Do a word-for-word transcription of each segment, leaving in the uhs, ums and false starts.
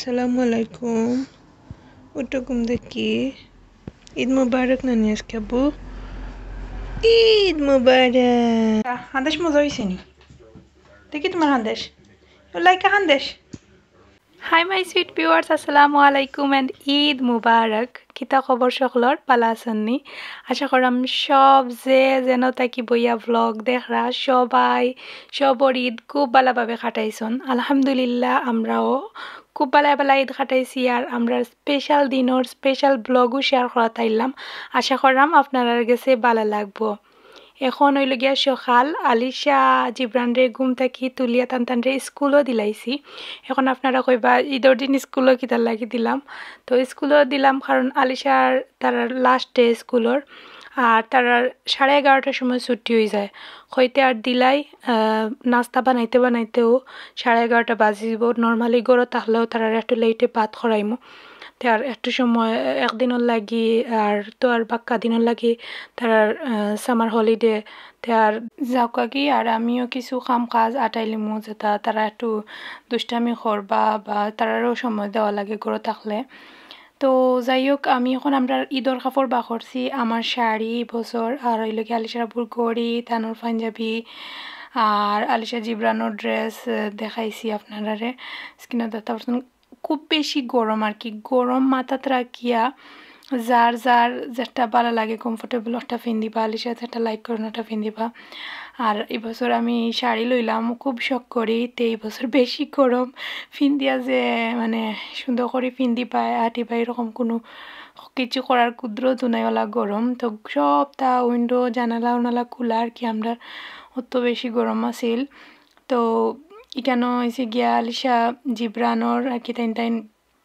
Assalamualaikum. Utukum deki. Eid Mubarak nani aske abu. Eid Mubarak. Handesh মজা হইছে নি? দেখি তোমার handesh. You like a handesh? Hi my sweet viewers, Assalamu alaikum and Eid Mubarak. Kita খবর সকলর পালা আছেননি আশা করাম সব যে যেন তাকি বইয়া vlog দেখরা সবাই সবর ঈদ খুব ভালোভাবে কাটাইছন আলহামদুলিল্লাহ আমরাও খুব ভালো ভালো ঈদ কাটাইছি আর আমরা স্পেশাল দিনর স্পেশাল ব্লগও শেয়ার করা তাইলাম আশা করাম আপনাদের কাছে ভালো লাগবো এখন হইল গিয়া সকাল আলিশা জিব্রানরে ঘুম থাকি তুলিয়া টান টানরে স্কুলও দিলাইছি এখন আপনারা কইবা ঈদের দিন স্কুলও কিতার লাগি দিলাম তো স্কুলও দিলাম কারণ আলিশার তার লাস্ট ডে স্কুলর আর তার সাড়ে এগারোটার সময় ছুটি হয়ে যায় হইতে আর দিলাই নাস্তা বানাইতে বানাইতেও সাড়ে এগারোটা বাজিব নর্মালি গড়ো তাহলেও তারা একটু লেটে ভাত খরাইমো আর একটু সময় একদিনের লাগি আর তো আর বাক্কা দিনের লাগি তার সামার হলিডে তার যাওকা আর আমিও কিছু কাম কাজ আটাইলিমু যেটা তারা একটু দুষ্টামি করবা বা তারারও সময় দেওয়া লাগে গড়ো থাকলে তো যাই হোক আমি এখন আমরা ঈদর কাপড় বা করছি আমার শাড়ি বছর আর ওই লোকে আলিশার আব্বুর গড়ি তানোর পাঞ্জাবি আর আলিশা জিব্রানোর ড্রেস দেখাইছি আপনারারে স্ক্রিনে দেখতে পাচ্ছেন খুব বেশি গরম আর কি গরম মাথাত রাখিয়া যার যার যেটা ভালো লাগে কমফোর্টেবল একটা ফিন্দিবা আলিশা যেটা লাইক করেন ওটা ফিন্দিবা আর এই বছর আমি শাড়ি লইলাম খুব শখ করি তো এই বছর বেশি গরম ফিন্দিয়া যে মানে সুন্দর করে ফিন্দি পায় আটি পায় এরকম কোনো কিছু করার ক্ষুদ্র দুনাইওয়ালা গরম তো সব তা উইন্ডো জানালা উনালা খোলা আর কি আমরা অত বেশি গরম আছিল তো এখানে হয়েছে গিয়া আলিশা জিব্রানোর আর কি তাইন তাইন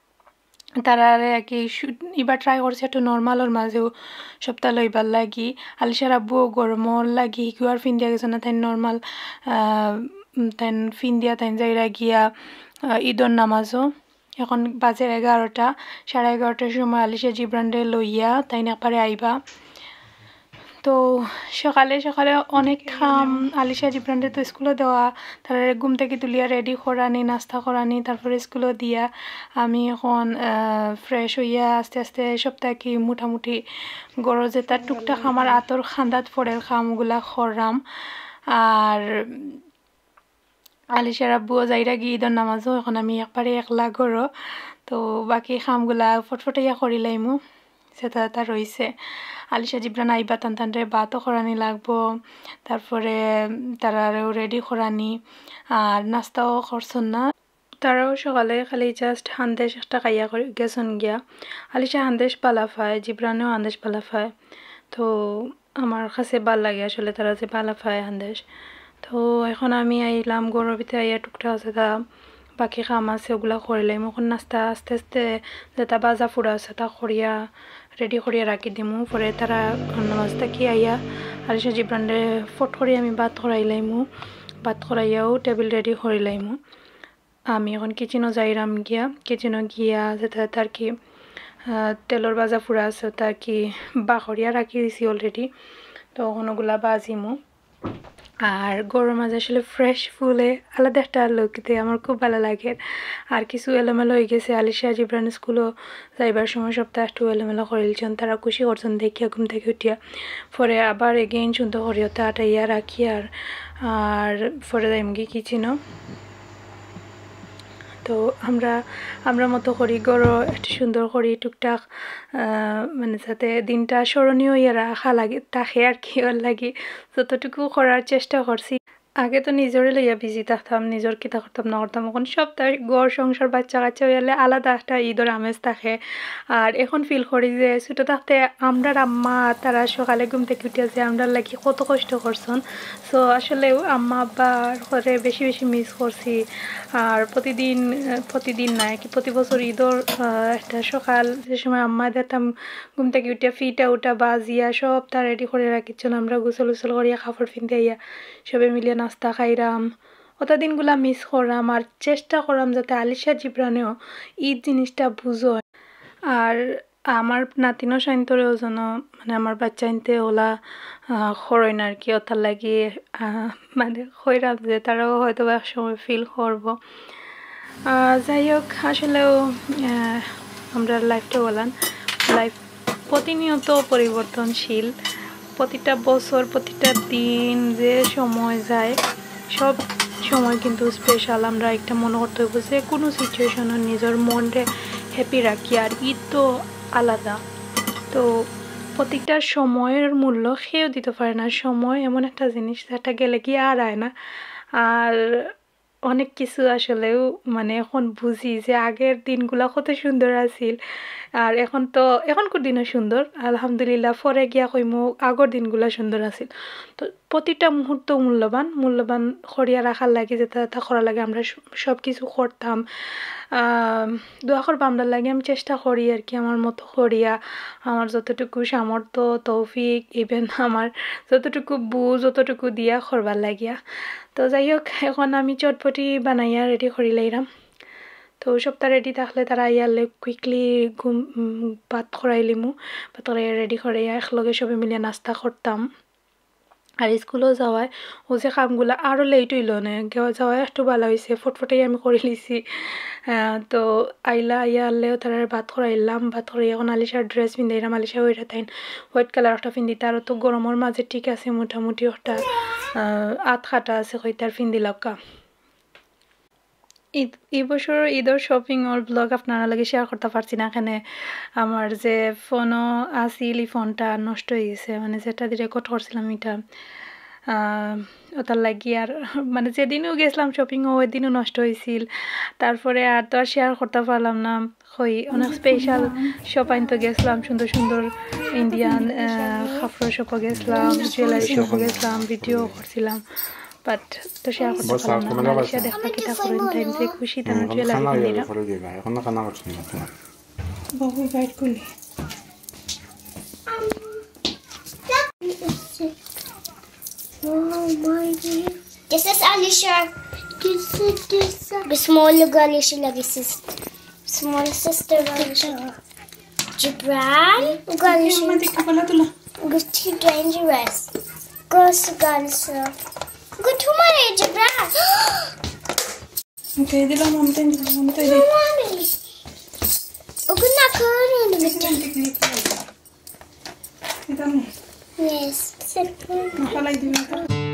তারা আর কি এবার ট্রাই করছে একটু নর্মালর মাঝেও সপ্তাহ লইবার লাগি আলিশার আব্বুও গরমর লাগি হিকুয়ার ফিন্দিয়া গেছে না তাই নর্মাল তাই ফিন্দিয়া তাই যাইরা গিয়া ঈদর নামাজও এখন বাজের এগারোটা সাড়ে এগারোটার সময় আলিশা জিব্রানরে লইয়া তাই একবারে আইবা তো সকালে সকালে অনেক খাম আলিশা জিব্রানরে তো স্কুলে দেওয়া তারা ঘুম থেকে তুলিয়া রেডি করানি নাস্তা করানি তারপরে স্কুলে দিয়া আমি এখন ফ্রেশ হইয়া আস্তে আস্তে সপ্তাহে কি মোটামুটি গড় যে তার টুকটাক আমার আতর খান্দাত ফোড়ের খামগুলা খরাম আর আলিশার আব্বুও যাইরা গিয়ে ঈদের নামাজও এখন আমি একবারে একলা গড় তো বাকি খামগুলা ফটফটাইয়া করিলাইমু সেটা তা রয়েছে আলিশা জিব্রান আইবা টান টানরে ভাতও করানি লাগবো তারপরে তারাও রেডি করানি আর নাস্তাও করছেন না তারাও সকালে খালি জাস্ট হান্দেশ একটা খাইয়া গেছেন গিয়া আলিশা হান্দেশ পালা পায় জিব্রানেও হান্দেশ পালা পায় তো আমার কাছে ভাল লাগে আসলে তারা যে পালা পায় হান্দেশ তো এখন আমি আইলাম গরুর ভিতরে আইয়া টুকটা আছে তা বাকি কাম আছে ওগুলা করিলাম এখন নাস্তা আস্তে আস্তে যেটা বাজা ফুড়া আছে তা করিয়া রেডি করিয়া রাখি দিমু পরে তারা নামাজটা কি আইয়া আলিশা জিব্রানরে ফট করে আমি ভাত করাইলাইমু ভাত করাইয়াও টেবিল রেডি করিলাইমু আমি এখন কিচেনও যাইরাম গিয়া কিচেনও গিয়া যেটা তার কি তেলর বাজা ফুড়া আছে তা কি বাখরিয়া রাখি দিছি অলরেডি তো ওগুলা বাজিমু আর গরুর মাঝে আসলে ফ্রেশ ফুলে আলাদা একটা লোকতে আমার খুব ভালো লাগে আর কিছু এলোমেলো হয়ে গেছে আলিশা জিব্রান স্কুলও যাইবার সময় সপ্তাহে একটু এলোমেলো করিলছেন তারা খুশি করছেন দেখিয়া ঘুম থেকে উঠিয়া পরে আবার এগেইন সুন্দর করিয়তে আটাইয়া রাখি আর আর পরে যাইম গিয়ে কিচেনও তো আমরা আমরা মতো করি গড়ো একটু সুন্দর করি টুকটাক মানে যাতে দিনটা স্মরণীয় ইয়ে রাখা লাগে তাকে আর কি ওর লাগে যতটুকু করার চেষ্টা করছি আগে তো নিজরে লইয়া বিজি থাকতাম নিজের কিতা করতাম না করতাম এখন সপ্তাহে গড় সংসার বাচ্চা কাচ্চা হইলে আলাদা একটা ঈদের আমেজ থাকে আর এখন ফিল করি যে ছোটো থাকতে আমরার আম্মা তারা সকালে ঘুম থেকে উঠিয়াছে আমরা লাগি কত কষ্ট করছেন সো আসলে আম্মা আব্বার ঘরে বেশি বেশি মিস করছি আর প্রতিদিন প্রতিদিন না কি প্রতি বছর ঈদর একটা সকাল যে সময় আম্মা দিতাম ঘুম থেকে উঠিয়া ফিটা উঠা বাজিয়া সব তা রেডি করে রাখিচ্ছেন আমরা গুছল উছল করিয়া কাপড় ফিনতে আইয়া সবে মিলিয়ে নাস্তা খাইরাম ওটা দিনগুলা মিস করাম আর চেষ্টা করাম যাতে আলিশা জিব্রানেও ঈদ জিনিসটা বুঝো আর আমার নাতিনও সাইন্তরেও যেন মানে আমার বাচ্চা আনতে ওলা খরই না আর কি ওটার লাগি মানে খৈরাম যে তারাও হয়তো এক সময় ফিল করব যাই হোক আসলেও আমরা লাইফটা বললাম লাইফ প্রতিনিয়ত পরিবর্তনশীল প্রতিটা বছর প্রতিটা দিন যে সময় যায় সব সময় কিন্তু স্পেশাল আমরা একটা মনে করতে হবে যে কোনো সিচুয়েশনে নিজের মনকে হ্যাপি রাখি আর ঈদ তো আলাদা তো প্রত্যেকটা সময়ের মূল্য কেউ দিতে পারে না সময় এমন একটা জিনিস যেটা গেলে কি আর আয় না আর অনেক কিছু আসলেও মানে এখন বুঝি যে আগের দিনগুলো কত সুন্দর আছিল আর এখন তো এখনকার দিনও সুন্দর আলহামদুলিল্লাহ পরে গিয়া কইমু আগর দিনগুলো সুন্দর আছিল তো প্রতিটা মুহূর্ত মূল্যবান মূল্যবান করিয়া রাখার লাগে যেটা তা করা লাগে আমরা সব কিছু করতাম দোয়া করবো আমরা লাগে আমি চেষ্টা করি আর কি আমার মতো করিয়া আমার যতটুকু সামর্থ্য তৌফিক ইভেন আমার যতটুকু বুঝ যতটুকু দিয়া করবার লাগিয়া তো যাই হোক এখন আমি চটপটি বানাইয়া রেডি করি লাইরাম তো সবটা রেডি থাকলে তারা ইয়ালে কুইকলি ঘুম ভাত খরাইলিমু ভাত খরাইয়া রেডি করাইয়া একলগে সবে মিলিয়ে নাস্তা করতাম আর স্কুলও যাওয়ায় ও যে কামগুলো আরও লেট হইল না যাওয়ায় একটু ভালো হয়েছে ফটফটাই আমি করে লিছি তো আইলা আইয়া আনলেও তারা ভাত খরাইলাম ভাত খরাই এখন আলিশার ড্রেস পিন্ধাইলাম আলিশা ওইটা তাই হোয়াইট কালার একটা পিন্ধি তারও তো গরমের মাঝে ঠিক আছে মোটামুটি ওটা আধ খাটা আছে হইতার পিন্ধি লক্কা ঈদ এই বছর ঈদের শপিং ওর ব্লগ আপনারা লাগে শেয়ার করতে পারছি না এখানে আমার যে ফোনও আসিল এই ফোনটা নষ্ট হয়ে গেছে মানে যেটা দিয়ে রেকর্ড করছিলাম এটা ওটার লাগি আর মানে যেদিনও গেছিলাম শপিংও ওই দিনও নষ্ট হয়েছিল তারপরে আর তো আর শেয়ার করতে পারলাম না হই অনেক স্পেশাল শপিং তো গেছিলাম সুন্দর সুন্দর ইন্ডিয়ান কাপড় শপও গেছিলাম জুয়েলারি শপও গেছিলাম ভিডিও করছিলাম বাট তো শেয়ার করতে পারলাম না আলিশা দেখা কিতা করেন তাই যে খুশি তার জুয়েলারি কিনিরা এখন না কানা করছেন না বাবু গাইড করলি Oh my God. This is Alicia. This is this. The small Alicia lagi sis. Small sister Alicia. Gibran. Alicia. Mati kapala tula. Good too dangerous. Goes Alicia. Good too many Gibran. Okay, dila mamta dila mamta dila. Mommy. Ogun na karon bitin. Ita mo. Yes. Nakalay din ito.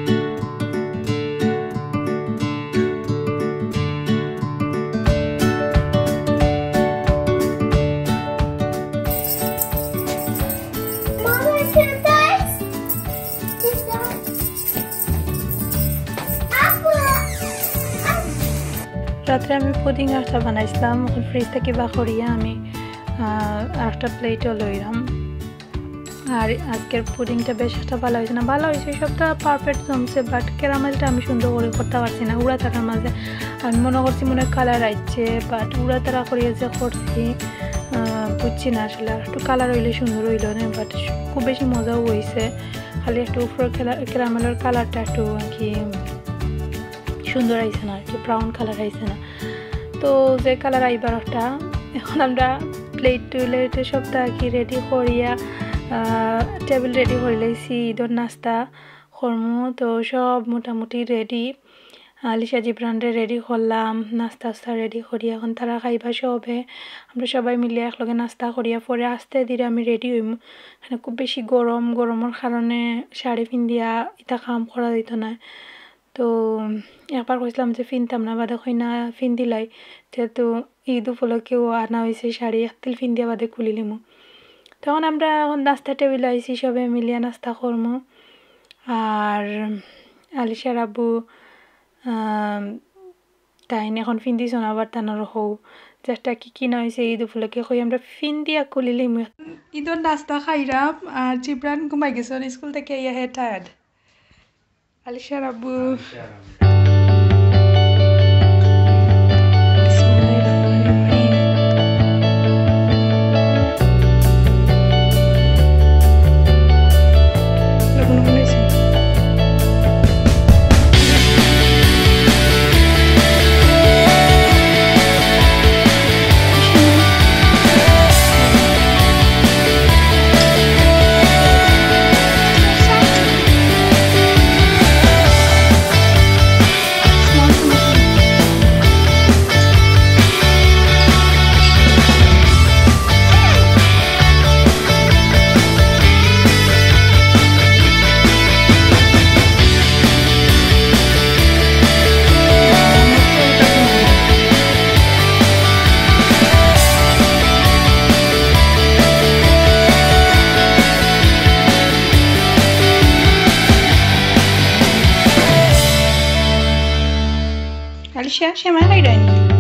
রাত্রে আমি pudding একটা বানাইছিলাম fridge থেকে বা করিয়া আমি একটা প্লেটও লইলাম আর আজকের পুডিংটা বেশ একটা ভালো হয়েছে না ভালো হয়েছে সবটা পারফেক্ট জমছে বাট ক্যারামেলটা আমি সুন্দর করে করতে পারছি না উড়া তারার মাঝে আমি মনে করছি মনে কালার আসছে বাট উড়া তারা করিয়ে যে করছি বুঝছি না আসলে আর একটু কালার হইলে সুন্দর হইল না বাট খুব বেশি মজাও হয়েছে খালি একটু উপরের ক্যারামেলের কালারটা একটু আর কি সুন্দর আইছে না আর কি ব্রাউন কালার আইছে না তো যে কালার আইবার একটা এখন আমরা প্লেট টুলেট সবটা আর কি রেডি করিয়া টেবিল রেডি করে লাইছি ঈদের নাস্তা করমু তো সব মোটামুটি রেডি আলিশা জিব্রানরে রেডি করলাম নাস্তা আস্তা রেডি করি এখন তারা খাইবা সবে আমরা সবাই মিলে একলগে নাস্তা করিয়া পরে আস্তে ধীরে আমি রেডি হইম এখানে খুব বেশি গরম গরমের কারণে শাড়ি পিন্দিয়া ইটা কাম করা দিত না তো একবার কইছিলাম যে ফিনতাম না বাদে কই না ফিন দিলাই যেহেতু ঈদ উপলক্ষেও আনা হয়েছে শাড়ি একতিল ফিন দিয়া বাদে খুলিলিমু তখন আমরা এখন নাস্তা টেবিলে আইসি সবে মিলিয়া নাস্তা করমু আর আলিশার আব্বু তাই এখন ফিন্দি শোনাবার টানার হৌ যেটা কি কিনা হয়েছে ঈদ উপলক্ষে কই আমরা ফিন দিয়া খুলিলিমু ঈদের নাস্তা খাইরাম আর জিব্রান ঘুমাই গেছে স্কুল থেকে ইয়া হে টায়ার্ড আলিশার আব্বু Alicia, siapa yang lain?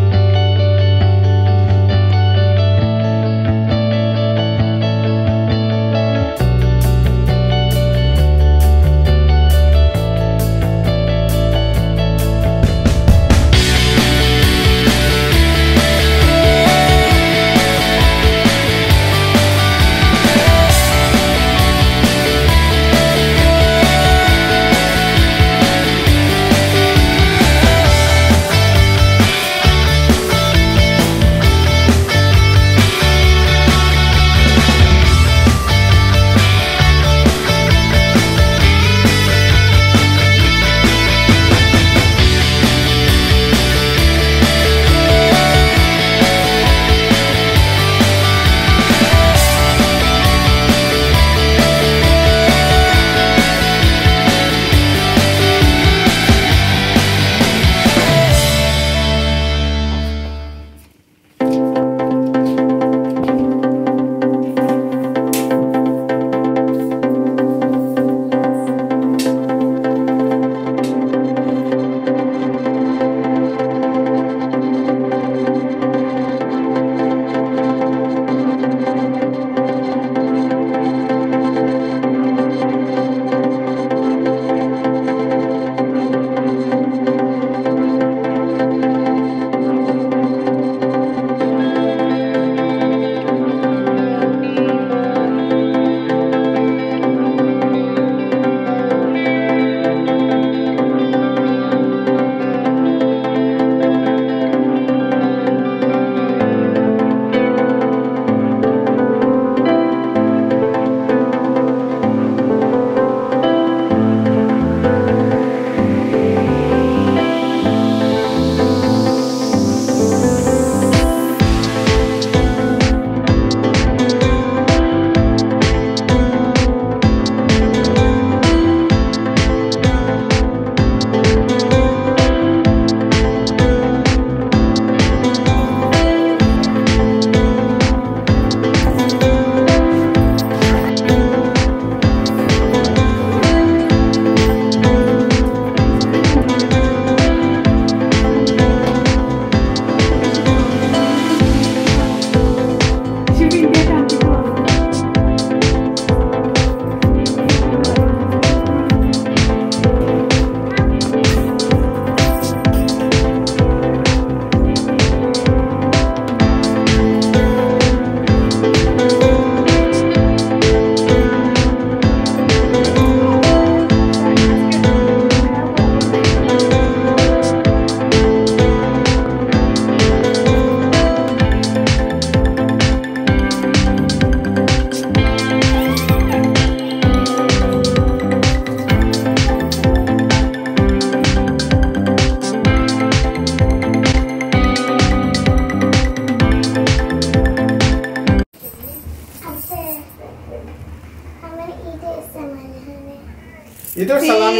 इधर सलामी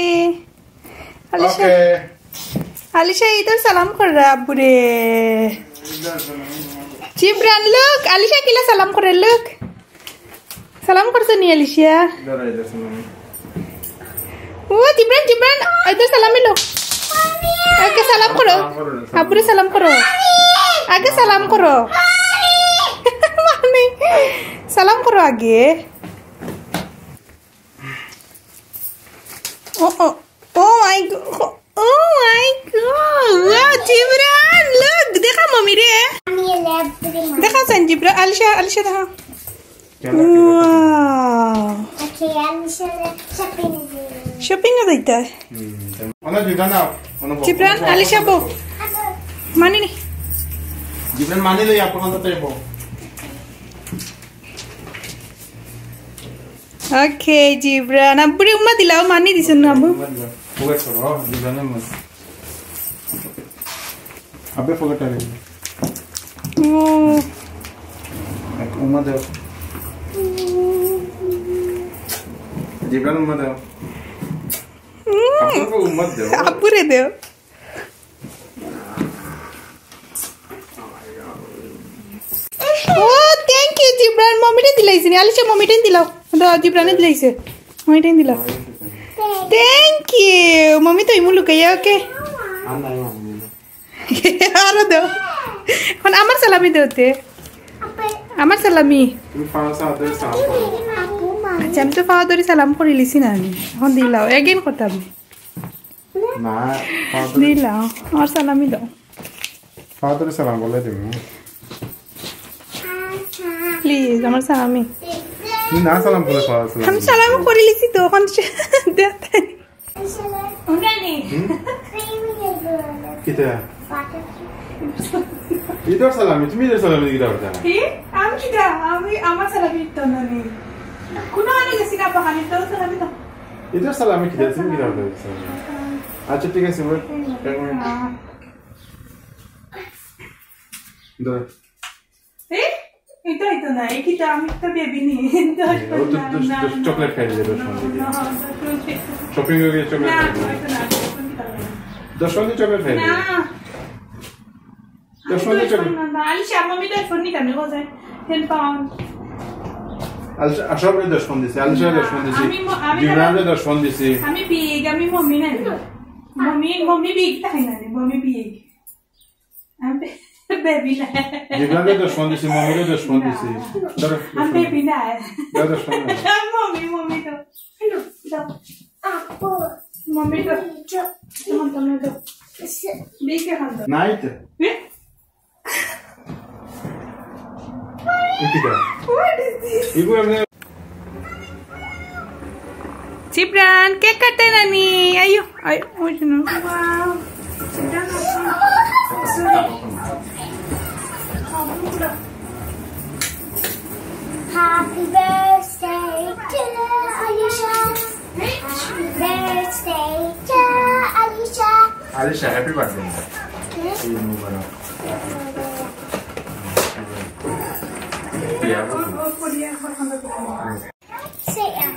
Alicia Alicia इधर सलाम कर रहा है बुरे Gibran look Alicia kila salam कर look salam कर सनी Alicia इधर इधर सलामी वो Gibran Gibran इधर सलामी लो आगे सलाम करो अबुरे सलाम करो आगे सलाम करो मानी सलाम करो आगे Oh, oh, oh my god! Oh my god! Wow, Gibran, look, देखा मम्मी रे? देखा सन Gibran, Alicia, Alicia देखा. Wow. Okay, Alicia, shopping. Shopping ada itu. Mana juga na? Gibran, Alicia bo. Mana ni? Gibran mana lo ya? Pernah tak bo? Okay, Gibran. Abu ni umma dilaw mani di sana abu. Forget karo, Gibran ni mas. Abe forget kare. Oh. Umma deo. Gibran umma deo. Abu ko umma deo. Abu re deo. Oh, thank you, Gibran. Mommy ni dilai sini. Alicia, mommy ni dilaw. Ada Gibran ni dilai se. Mommy ni dilaw. Thank you. Mommy tu imu luka ya, okay? আরো দাও এখন আমার সালামি দেওতে আমার সালামি তুমি ফারাসা আদর সালাম করো আচ্ছা আমি তো পাওয়া ধরে সালাম করে লিছি না আমি এখন দিলাও এগেন করতাম না ফাদর দিলাও আমার সালামি দাও ফাদর সালাম বলে দিমু প্লিজ আমার সালামি তুমি না সালাম বলে ফাদর সালাম আমি সালাম করে লিছি তো এখন দেখতে উনানি কিটা ইদর সালাম তুমি ইদর সালাম দিরা বলতা কি আমি কি দা আমি আমার সালামি তো না নি কোন আনে গেছি না পাহানি তো সালামি দাও ইদর সালাম কিটা তুমি দিরা বলতা আচ্ছা ঠিক আছে বল এক মিনিট দর এ এটা এটা না এই কিটা আমি তো বেবি নি ও তো চকলেট খাই দিবে শপিং এ গিয়ে চকলেট খাই দশ মিনিট চকলেট খাই না দশ মিনিট চকলেট আলিশা মামি তো ফোন নিতে নেবো যায় ten pound আলিশা আসলে দশ মিনিট দিছি আলিশা দশ মিনিট দিছি আমি আমি জিবরানে দশ মিনিট দিছি আমি বিগ আমি মম্মি না মম্মি মম্মি বিগ তাই না মম্মি বিগ আমি বেবি না জিবরানে দশ মিনিট দিছি মমিরে দশ মিনিট দিছি ধরো আমি বেবি না দশ মিনিট মম্মি মম্মি তো দাও আপু মম্মি তো তোমার তো না দাও বিগ কে খান দাও নাইট কিটা What is this? ইগো এমনি Cipran, cake kata nani. Ayo, ayo. Oh, no. Wow. Cipran apa? Sorry. Happy birthday to Alicia. Happy birthday to Alicia. Alisha happy birthday Eid Mubarak ইয়া Oh, for dia, for handa ko. Say it.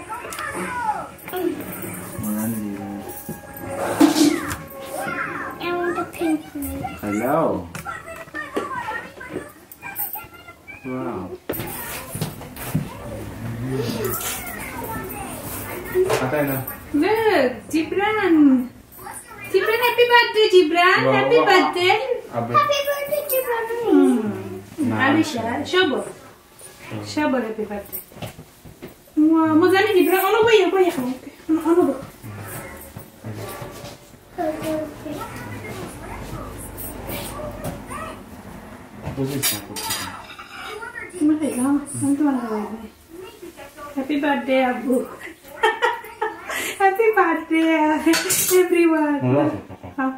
I want the pink one. Hello. Wow. Atay na. Look, Cipran. Cipran, happy birthday, Cipran. Wow, Happy wow. birthday. Abe. Happy birthday to Mommy. Nah. Alicia, Shabo. Shabo, happy birthday. Wow, mo zani Cipran. Ano ba yan? Ba yan? Ano ano ba? Happy birthday, Abu. Happy birthday, everyone. Huh?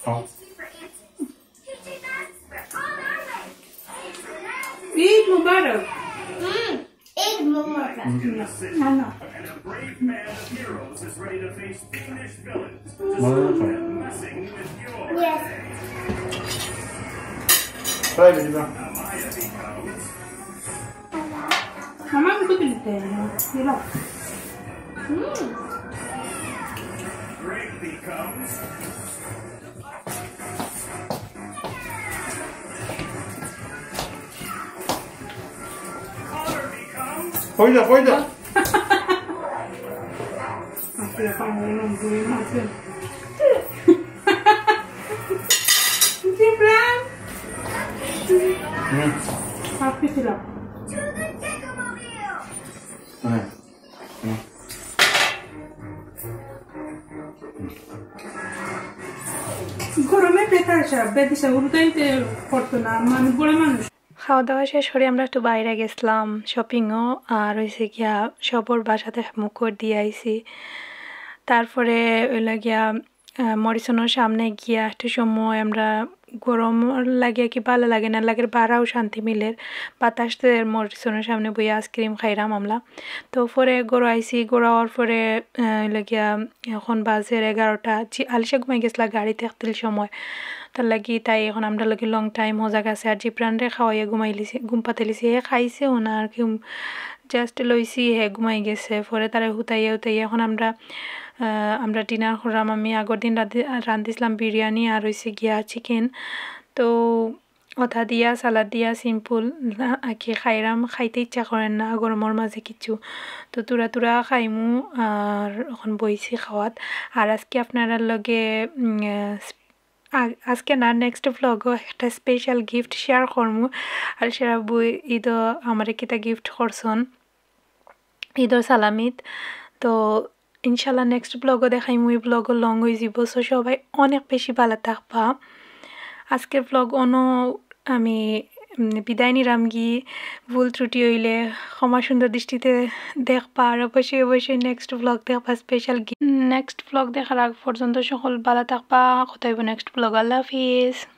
Eid Mubarak. Mm. Eid Mubarak. No, no. Yes. Try it, Iba. Mama, aku tuh pilih deh. Mira. Mm. Hoida, hoida. Aku ya kamu nungguin aku. Cipran. Hmm. Happy sila. Nah. Nah. গরমে পেটার সাপ বেদিসা উল্টাইতে করতো না মানে বড় মানুষ খাওয়া দাওয়া শেষ করে আমরা একটু বাইরে গেছিলাম শপিংও আর হয়েছে গিয়া সবর বাসাতে মুখ দিয়ে আইছি তারপরে ওইলা গিয়া মরিসনের সামনে গিয়া একটু সময় আমরা গরম লাগে কি ভালো লাগে না লাগে বাড়াও শান্তি মিলের বাতাসতে মরিসনের সামনে বই আইসক্রিম খাইরাম আমলা তো পরে গড়ো আইসি গড়াওয়ার পরে লাগিয়া এখন বাজের এগারোটা আলিশা ঘুমাই গেছিলা গাড়িতে একতিল সময় তার লাগি তাই এখন আমরা লাগি লং টাইম মজা গেছে আর জিপ্রানরে খাওয়াইয়া ঘুমাই লিছি ঘুম পাতে লিছি হে খাইছে না আর কি জাস্ট লইছি হে ঘুমাই গেছে পরে তারা হুতাইয়া হুতাইয়া এখন আমরা আমরা ডিনার করলাম আমি আগের দিন রাঁধিছিলাম বিরিয়ানি আর হয়েছে গিয়া চিকেন তো অথা দিয়া সালাদ দিয়া সিম্পল আঁকি খাইরাম খাইতে ইচ্ছা করেন না গরমের মাঝে কিছু তো তুরা তুরা খাইমু আর এখন বইছি খাওয়াত আর আজকে আপনারা লগে আজকে না নেক্সট ব্লগও একটা স্পেশাল গিফট শেয়ার করমু আর সেরা বই ঈদ আমার কিতা গিফট করছন ঈদর সালামিত তো ইনশাল্লাহ নেক্সট ব্লগও দেখাই মুই ব্লগও লং হয়ে যাব সো সবাই অনেক বেশি ভালো থাকবা আজকের ব্লগ অন আমি বিদায় নিলাম গি ভুল ত্রুটি হইলে ক্ষমা সুন্দর দৃষ্টিতে দেখবা আর অবশ্যই অবশ্যই নেক্সট ব্লগ দেখবা স্পেশাল নেক্সট ব্লগ দেখার আগ পর্যন্ত সকল ভালো থাকবা কথা হইব নেক্সট ব্লগ আল্লাহ হাফিজ